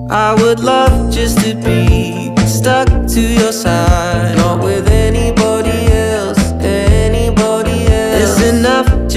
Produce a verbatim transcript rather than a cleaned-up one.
I would love just to be stuck to your side. No